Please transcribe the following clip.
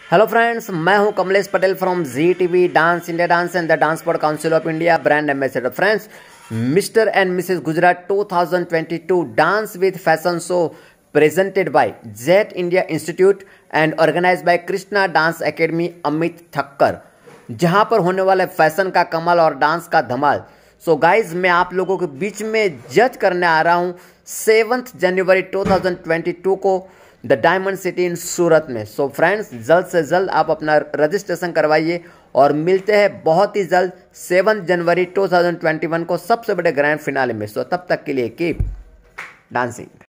Hello friends, मैं हूं Kamlesh Patel from Zee TV dance India dance and the dance sport council of India brand ambassador. Friends, Mr and Mrs Gujarat 2022 dance with fashion show presented by Jet India institute and organized by Krishna dance academy Amit Thakkar, जहां पर होने वाला fashion का कमाल और dance का धमाल। So guys, मैं आप लोगों के बीच में जज करने आ रहा हूं 7 जनवरी 2022 को the diamond city in Surat में। सो फ्रेंड्स, जल्द से जल्द आप अपना रजिस्ट्रेशन करवाइए और मिलते हैं बहुत ही जल्द 7 जनवरी 2021 को सबसे बड़े ग्रैंड फिनाले में। सो तब तक के लिए कीप डांसिंग।